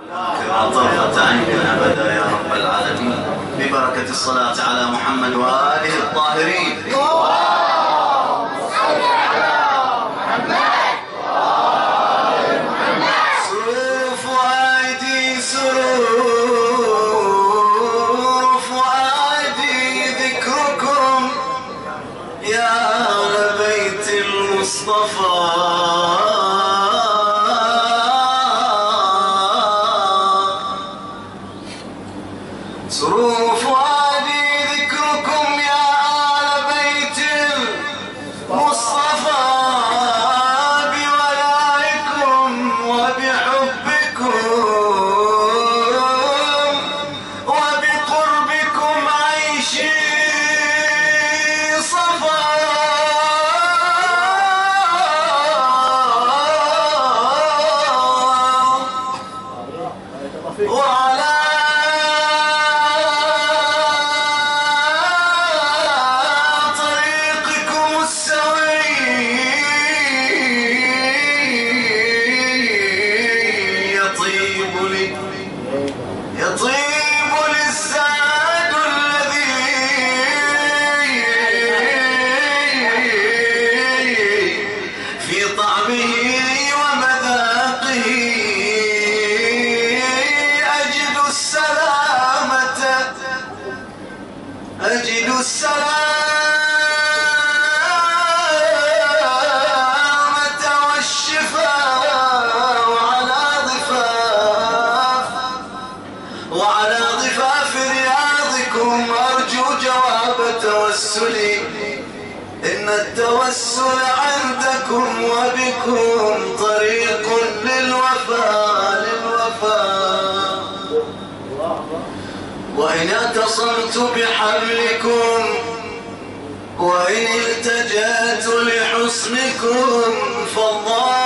طرفة عين أبدا يا رب العالمين، ببركة الصلاة على محمد وآله الطاهرين. إن التوسل عندكم وبكم طريق للوفاء وإن اعتصمت بحبلكم وإن التجأت لحسنكم فالله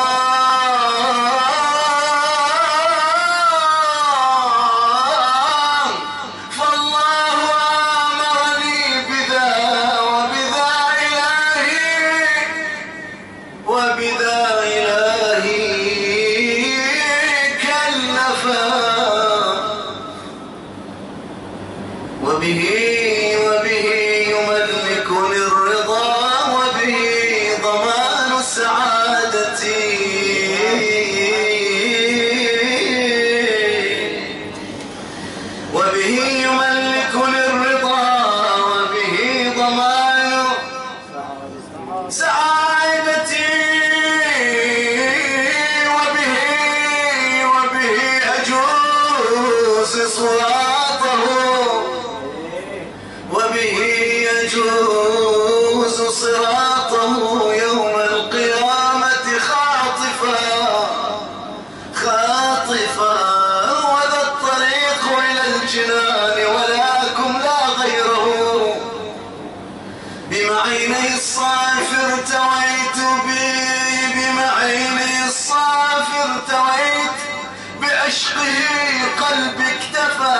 قلبي اكتفى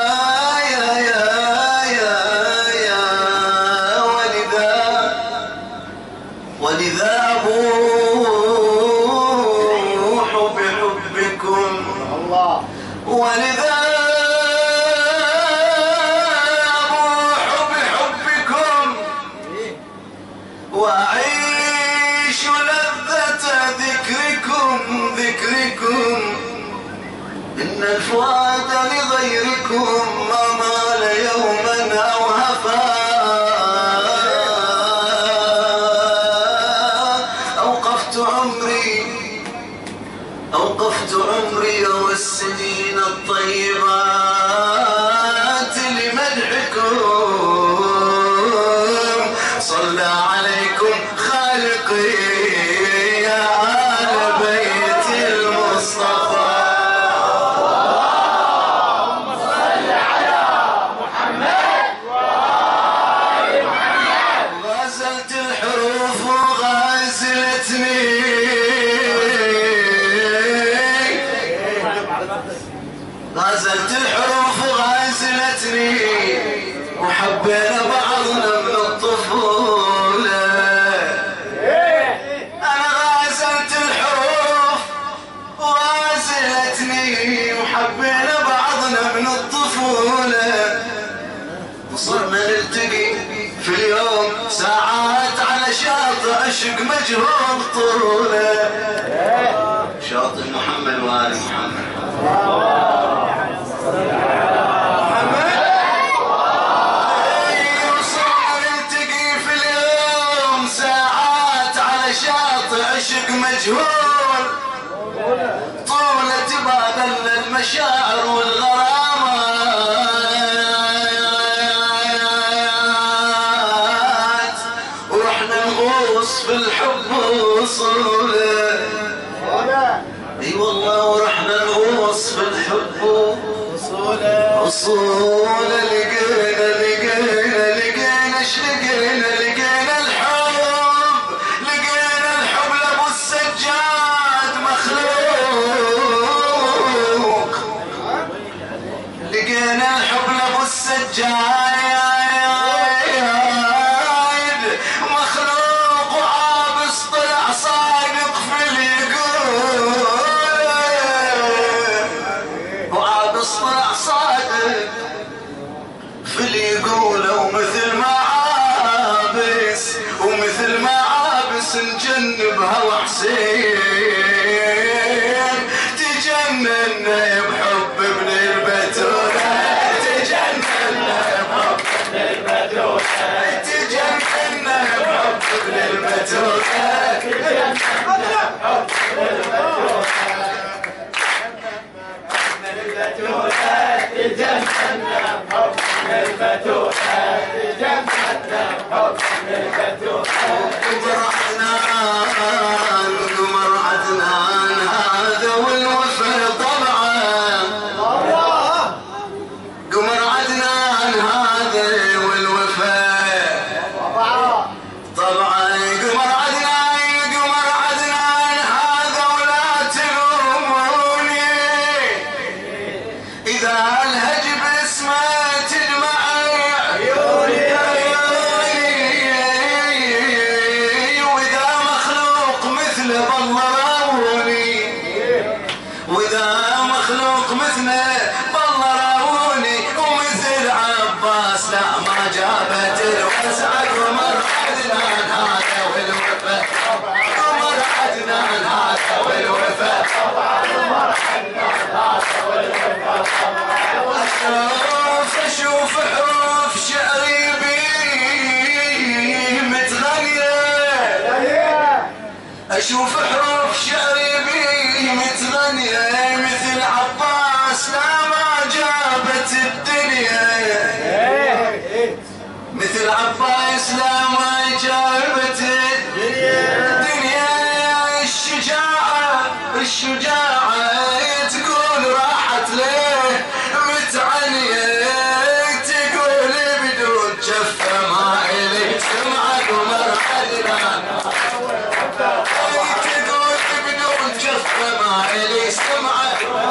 ولذا أبوح بحبكم ولذا أبوح بحبكم وأعيش لذة ذكركم إن الفؤاد لغيركم ما مال يوما أو هفا أوقفت عمري والسنين الطيبات لمدحكم صلى عليكم خالقي يا آل بيت المصطفى غازلت الحروف غازلتني وحبينا بعضنا من الطفولة أنا غازلت الحروف غازلتني وحبينا بعضنا من الطفولة، وصرنا نلتقي في اليوم ساعات على شاطئ عشق مجهول طوله، شاطئ محمد وآل محمد. وصرنا نلتقي في اليوم ساعات على شاطئ عشق مجهول طوله، تبادلنا المشاعر والغرامات، ورحنا نغوص في الحب وصوله. اي والله ورحنا نغوص في الحب وصوله. لقينا ايش لقينا الحب، لقينا الحب لابو السجاد مخلوق، لقينا الحب لابو السجاد مخلوق، وعابس طلع صادق في اليقول، وعابس طلع صادق في اليقول، ومثل ما عابس نجنب هوى حسين، تجننا بحب ابن البتولة، تجننا بحب ابن البتولة، تجننا بحب ابن البتولة، تجننا بحب ابن البتولة، تجننا بحب البتولة، تجننا بحب البتولة. قمر عدنان هذا والوفا طبعا، قمر عدنان هذا والوفا طبعا، قمر عدنان هذا ولا تلوموني إذا الهج باسمه تجمع عيوني، وإذا مخلوق مثله بالله وإذا مخلوق مثله بالله راوني، ومثل عباس لا ما جابت الوسعة. قمر عدنان هذا والوفا، قمر عدنان هذا والوفا، قمر عدنان هذا والوفا. أشوف حروف شعري بيه متغنية، أشوف حروف شعري بيه متغنية، مثل عباس لا ما جابت الدنيا، مثل عباس لا ما جابت الدنيا. الشجاعة تقول راحت ليه متعنية، تقول بدون جفة ما إلي سمعة. قمر عدنان تقول بدون جفة ما إلي سمعة.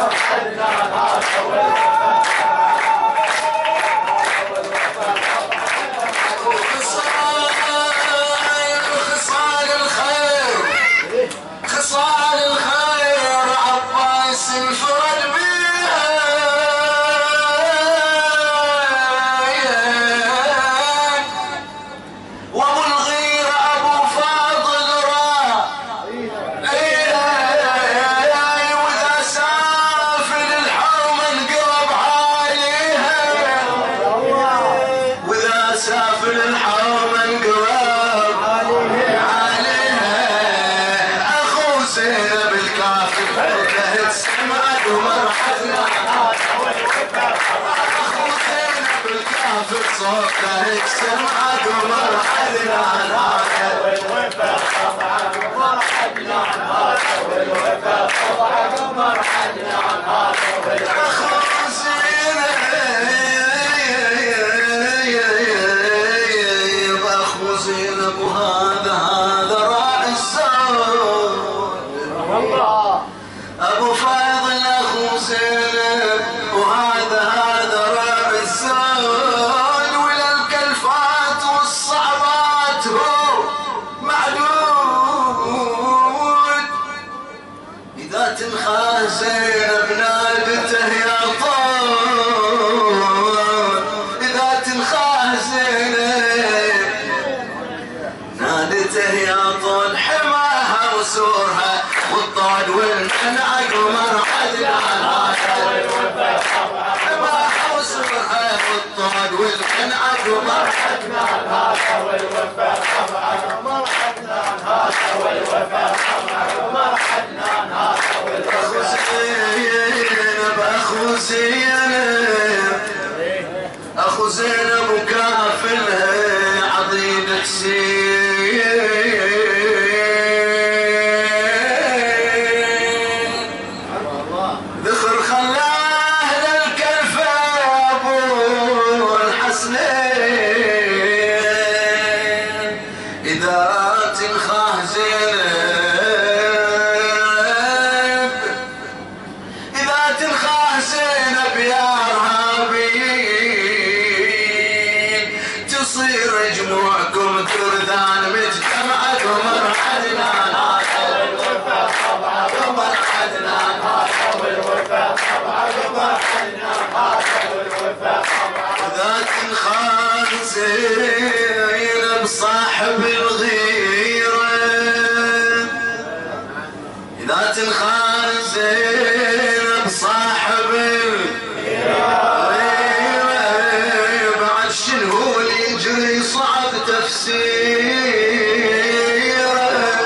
خصال الخير عباس انفرد بيها، وابو الغيرة ابو فاضل واذا سافل الحرم انقلب عليها، واذا سافل الحرم انقلب عليها. اخو زينب الكافر فرده السمعة. قمر عدنان اخو زينب الكافر صوته السمعة. قمر عدنان هذا والوفا طبعا، قمر عدنان هذا والوفا طبعا، قمر عدنان هذا والوفا. اخو زينب اخو زينب وهذا راعي الزود، ابو فاضل اخو زينب وهذا راعي الزود، ولا الكلفات والصعبات هو معدود. اذا تنخى زينب نادته العود والقنعة مرحتنا هذا والوفاء طبعك مرحتنا هذا والوفاء طبعك مرحتنا هذا والوفاء زينب اخو زينب اخو زينب وكافلها عظيم حسين ذخر خلاه للكلفة ابو الحسنين اذا تنخاه زينب اذا تنخاه زينب يا ارهابيين تصير جموعكم كردان مجتمعك ومرحدنا هذا والوفاء طبعك مرحتنا هذا والوفاء طبعك مرحتنا هذا والوفاء طبعك اذا تنخاه زينب صاحب الغيرة اذا تنخاه زينب صاحب الغيرة بعد شنو اللي يجري صعب تفسيره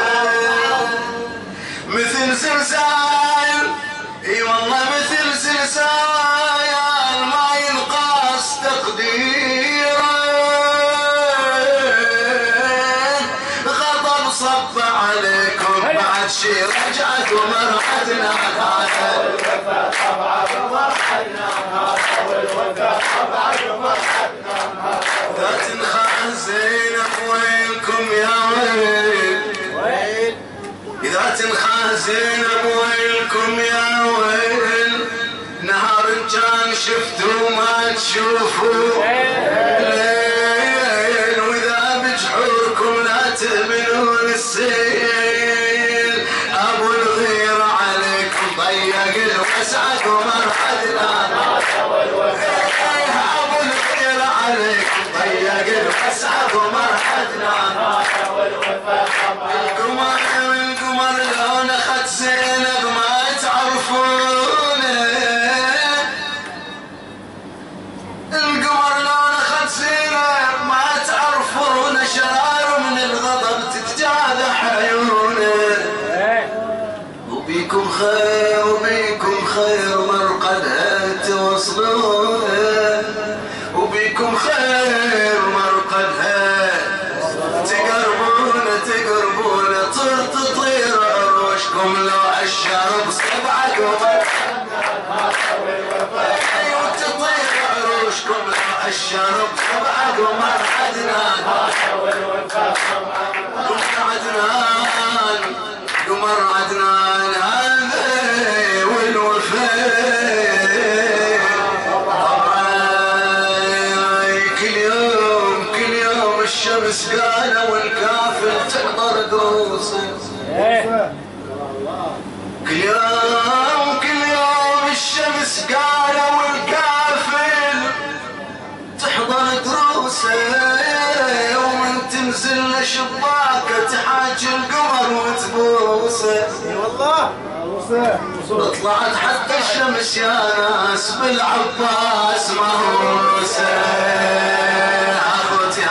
مثل زلزال اي والله مثل زلزال ما ينقاس تقديره غضب صب عليكم بعد شي رجعت ومرحتنا هذا والوفاء طبعك مرحتنا هذا والوفاء طبعك مرحتنا هذا لا تنخاع زينب وينكم يا ويل إذا تنخاع زينب ويلكم يا ويل نهار كان شفتوا ما تشوفوا ليل وإذا بجحوركم لا تبنون السيل أبو الغير عليكم ضيق الوسعة ومرحدنا هذا والوفاء أبو الغير عليكم ضيق الوسعة ومرحدنا هذا والوفاء طبعك القمر لو نخت زينب ما تعرفونه القمر لو نخت زينب ما تعرفونه شرار من الغضب تتجاذح عيونه وبيكم خير مرقدها توصلونه وبيكم خير مرقدها تقربونه تطير عروشكم لو الشرب سبعك ايوه تطير عروشكم لو الشرب سبعك ومرحدنا هذا والوفاء طبعك قمر عدنان هذا والوفاء طبعا كل يوم الشمس قالة والكافل تحضر دروسه كل يوم الشمس قالة والكافل تحضر دروسه ومن تنزل شباكه تحاكي القمر وتبوسه طلعت حتى الشمس يا ناس بالعباس مهووسه اخوتي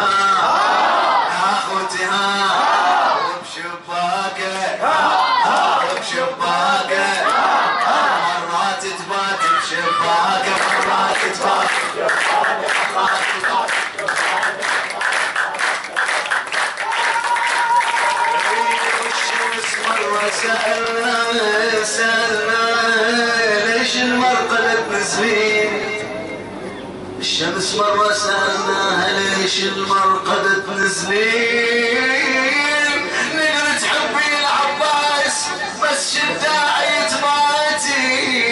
بشباكه مرات تبات بشباكه مرات تبات الشمس مرة سألنا ليش المرقدة تنزلين الشمس مرة سألناها ليش المرقدة تنزلين نقدر تحبي العباس بس شداعي تباتي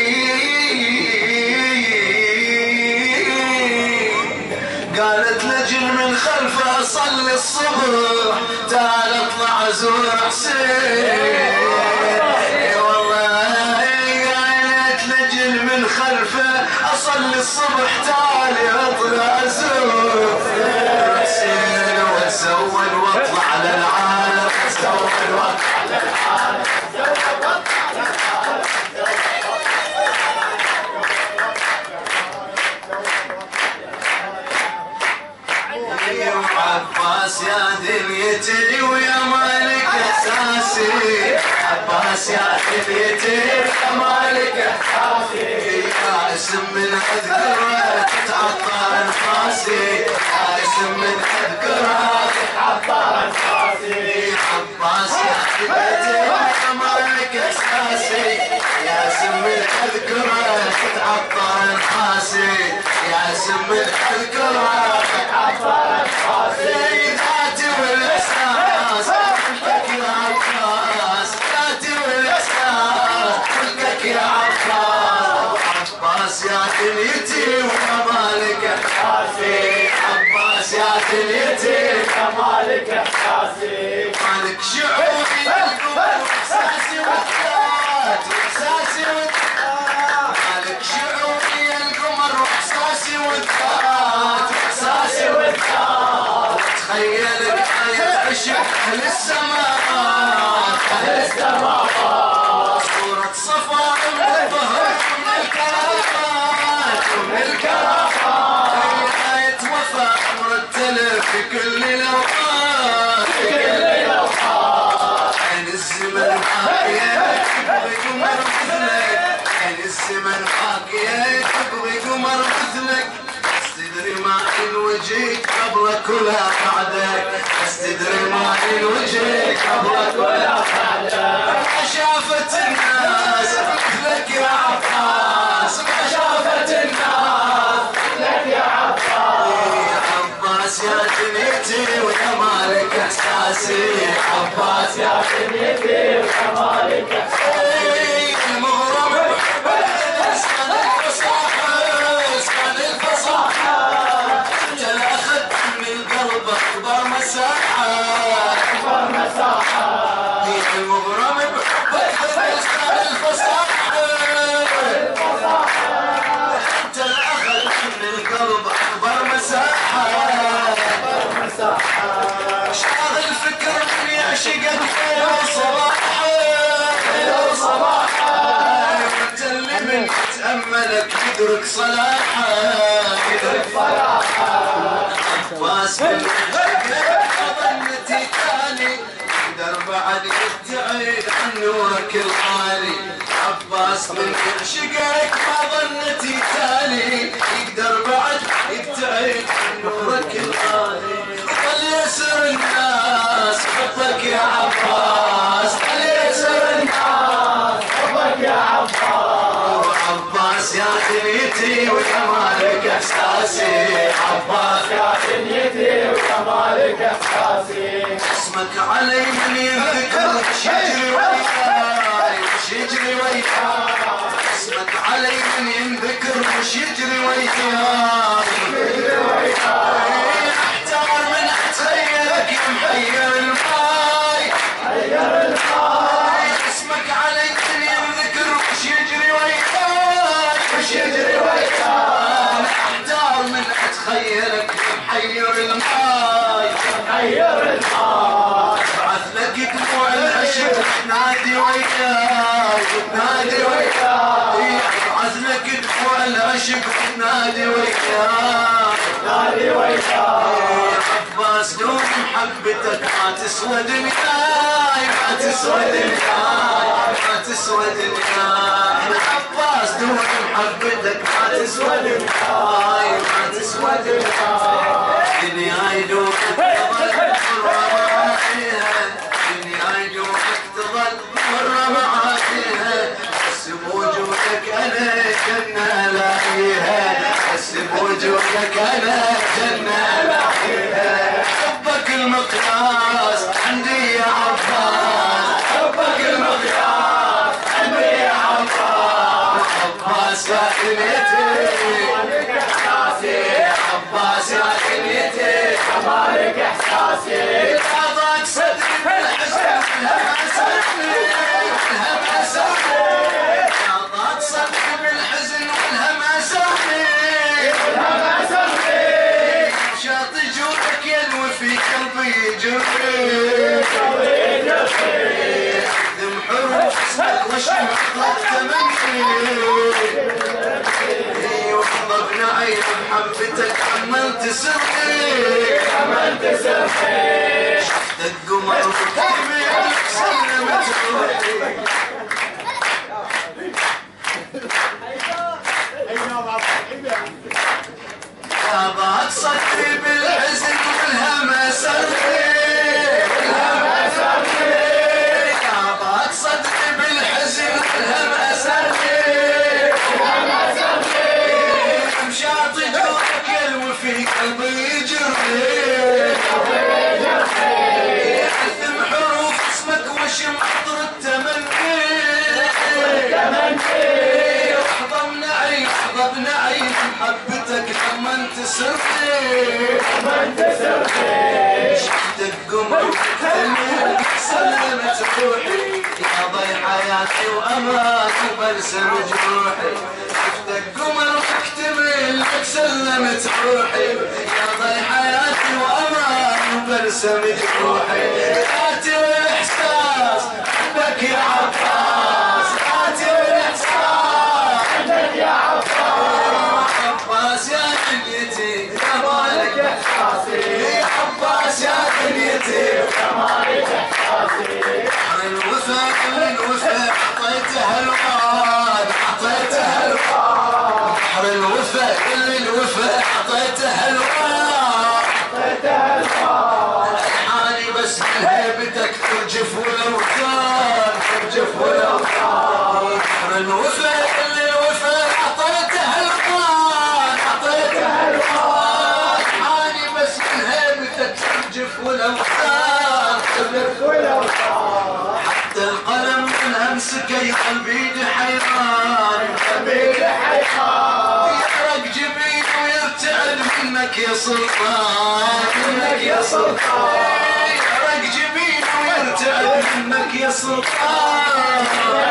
قالت لجل من خلفه اصلي الصبح تعال اطلع ازور حسين والله قالت لجل من خلفه اصلي الصبح تعال اطلع ازور حسين واتزوج واطلع للعالم اتزوج واطلع للعالم يا دنيتي ويا مالك احساسي، عباس يا دنيتي ويا مالك احساسي، يا اسم من اذكره تتعطر انفاسي، يا اسم من اذكره تتعطر انفاسي، عباس يا دنيتي ويا مالك احساسي، يا اسم من اذكره تتعطر انفاسي، يا اسم من اذكره تتعطر انفاسي، ذاتي والاحساس ملكك يا عباس، ذاتي والاحساس ملكك يا عباس، عباس يا دنيتي ويا مالك احساسي، عباس يا دنيتي ويا مالك احساسي، مالك شعوري واحساسي والذات واحساسي والذات، مالك شعوري القمر واحساسي والذات واحساسي والذات، تخيل آية عشق اهل السماوات اهل السماوات، صورة صفاء من الظهر ومن الكرامات ومن الكرامات، آية وفاء مرتلة في كل الاوقات في كل الاوقات، عين الزمن حاكية تبغي قمر مثلك، عين الزمن حاكية تبغي قمر مثلك، تدري ما إن وجهك قبلك ولا بعدك، بس تدري ما إن وجهك قبلك ولا بعدك، ما شافت الناس مثلك يا عباس، ما شافت الناس مثلك يا عباس، يا عباس يا دنيتي ويا مالك احساسي، عباس يا دنيتي ويا مالك احساسي، المغرم بحبك اسكن الفصاحة اسكن الفصاحة، اكبر مساحة اكبر مساحة، المغرم بحبك اسكن الفصاحة انت الاخذ من القلب اكبر مساحة اكبر مساحة، شاغل فكر من يعشق الخير وصباحه خير وصباحه، انت اللي من يتأملك يدرك صلاحه يدرك صلاحه، عباس من ظنتي تالي يقدر بعد يبتعد عن نورك الغالي، عباس من يعشقك ما ظنتي تالي يقدر بعد يبتعد عن نورك الغالي، ظل يسر الناس حبك يا عباس، ظل يسر الناس حبك يا عباس، عباس يا دنيتي ويا مالك احساسي، عباس يا دنيتي ويا مالك احساسي، اسمك علي من يذكر وش يجري وياي وش يجري وياي، اسمك علي من ينذكر وش يجري وياي يجري وياي، احتار من اتخيلك يا محير الماي محير الماي، اسمك علي من ينذكر وش يجري وياي وش يجري وياي، احتار من اتخيلك يا محير الماي محير الماي، بعث لك دموع العشق تنادي وياي تنادي وياي، بعث لك دموع العشق تنادي وياي تنادي وياي، عباس دون محبتك ما تسوى دنياي ما تسوى دنياي ما تسوى دنياي، عباس دون محبتك ما تسوى دنياي ما تسوى دنياي، دنياي دونك تظل مرة معايا، دنياي دونك تظل مرة معايا، بس بوجودك انا جنة لاقيها، بس بوجودك انا جنة لاقيها، حبك المقياس عندي يا عباس، حبك المقياس عندي يا عباس، عباس يا دنيتي عباس يا دنيتي كمالك احساسي، ضاق صدري بالحزن والهم اسرني والهم اسرني، ضاق صدري بالحزن والهم اسرني والهم اسرني، شاطي جودك يلوي في قلبي يجري قلبي يجري، اخدم حروف اسمك واشم اطلق تمني، وحضر نعيم محبتك عمال تسرني القمر وكتمل سلمت روحي غابت صدري بالحزن والهم سري غابت صدري بالحزن والهم سري مشاطي جوك الوفي قلبي يجري أثم حروف اسمك وشم عطر التمني لحظة بنعي محبتك لما انت سرتي شفت القمر وكتمل سلمت روحي يا ضي حياتي وامان وبلسم جروحي شفت القمر وكتمل سلمت روحي يا ضي حياتي وامان وبلسم جروحي ذاتي والاحساس حبك يا عباس ذاتي والاحساس حبك يا عباس يا دنيتي يا مالك احساسي يا عباس يا دنيتي يا مالك احساسي الوفا اعطيته الواد بحر الوفا اعطيته الواد الحاني بس من هيبتك ترجف والاوثان بحر الوفا اعطيته الواد الحاني بس من هيبتك ترجف والاوثان حتى القلم من امسك قلبي حيران يحرق جبين ويرتعد منك يا سلطان يحرق جبين ويرتعد منك يا سلطان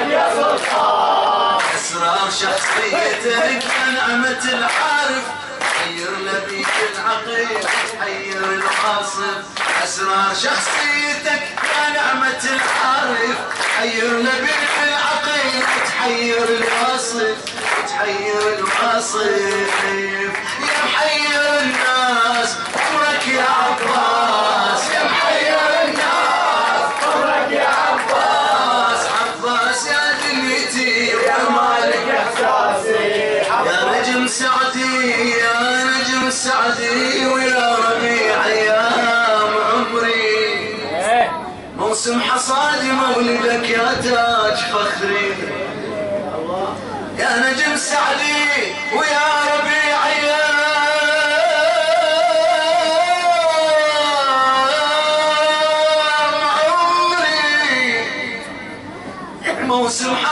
اسرار شخصيتك يا نعمة العارف حير لبيك العقيل حير الواصف اسرار شخصيتك يا نعمة العارف حير لبيك العقيل تحير الواصف يا محير الناس عمرك يا عباس يا محير الناس عمرك يا عباس يا دنيتي يا مالك احساسي يا نجم سعدي ويا ربيع ايام عمري موسم حصادي مولدك يا تاج فخري يا نجم سعدي ويا ربيع ايام عمري موسم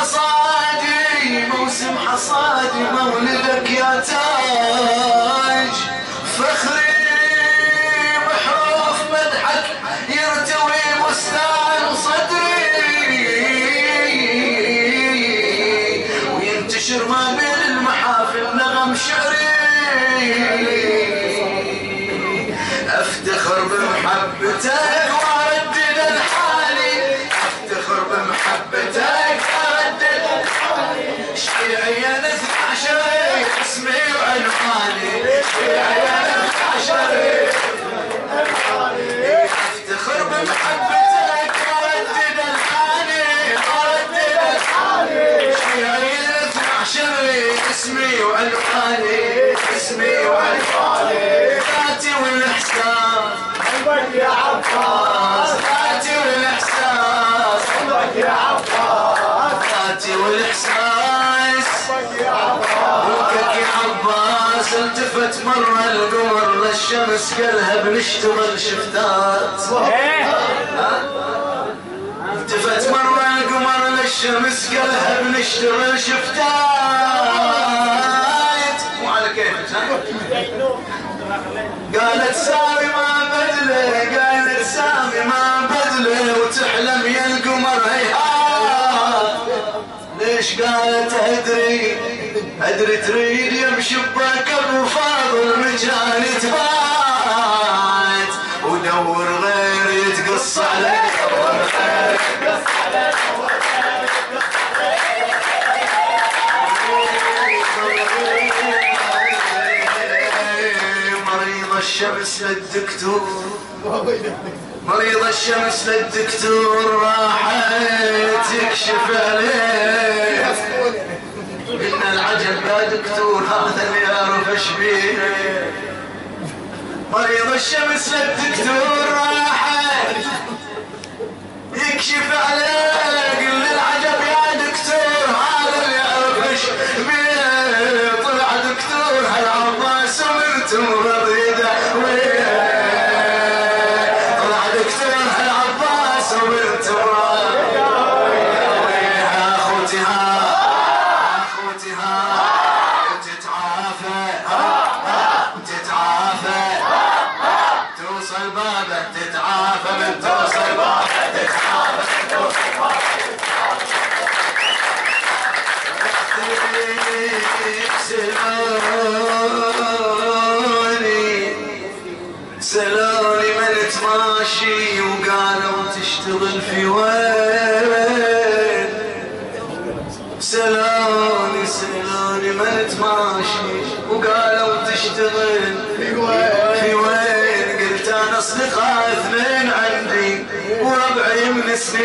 حصادي مولدك يا تاج فخري بحروف مدحك يرتوي بستان صدري وينتشر ما بين المحافل نغم شعري افتخر بمحبتك واردد الحالي شيعي انا 12 اسمي وعنواني افتخر بمحبتك واردد الحالي شيعي 12 اسمي وعنواني ذاتي والاحساس حبك يا عباس ذاتي والاحساس حبك يا عباس ذاتي والاحساس حبك يا عباس التفت مرة القمر للشمس قالها بنشتغل شفتات التفت مرة القمر للشمس قالها بنشتغل شفتات وعلى كيفك قالت سامي ما بدله وتحلم يا القمر هيهات ليش قالت ادري تريد يمشي بك ابو فاضل مجال تبات ودور غير يتقص عليك الشمس للدكتور مريض الشمس للدكتور راحت يكشف عليه إن العجب يا دكتور هذا اللي يعرف ايش بيه. مريض الشمس للدكتور راحت يكشف عليه قل العجب يا دكتور هذا اللي يعرف ايش بيه. طلع دكتور هالعباس ومرت مريضه طلع دكتور هالعباس ومرت وياها اخوتها تتعافى توصل بابه تتعافى من توصل بابه تتعافى سلوني من تماشي وقالوا تشتغل في وين. سلوني من تماشي وقالوا تشتغل في وين. قلت انا اصدقاء اثنين عندي وربعي من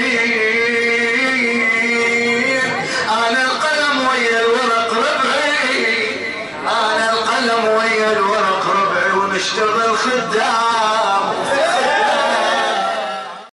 سنين. انا القلم ويا الورق ربعي ونشتغل خدام